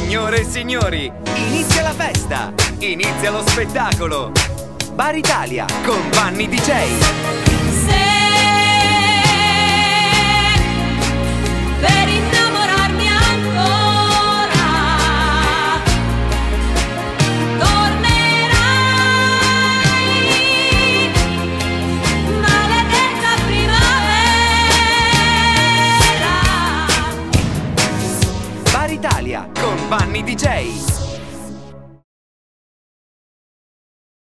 Signore e signori, inizia la festa, inizia lo spettacolo. Bar Italia con Vanni DJ. Se per innamorarmi ancora tornerai, maledetta primavera. Bar Italia con Vanni DJ.